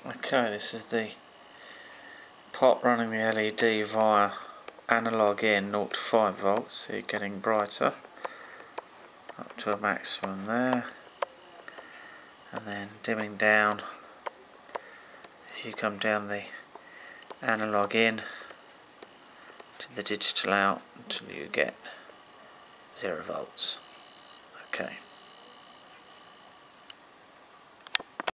Okay, this is the pot running the LED via analog in 0 to 5 volts, so you're getting brighter up to a maximum there, and then dimming down as you come down the analog in to the digital out until you get 0 volts. Okay.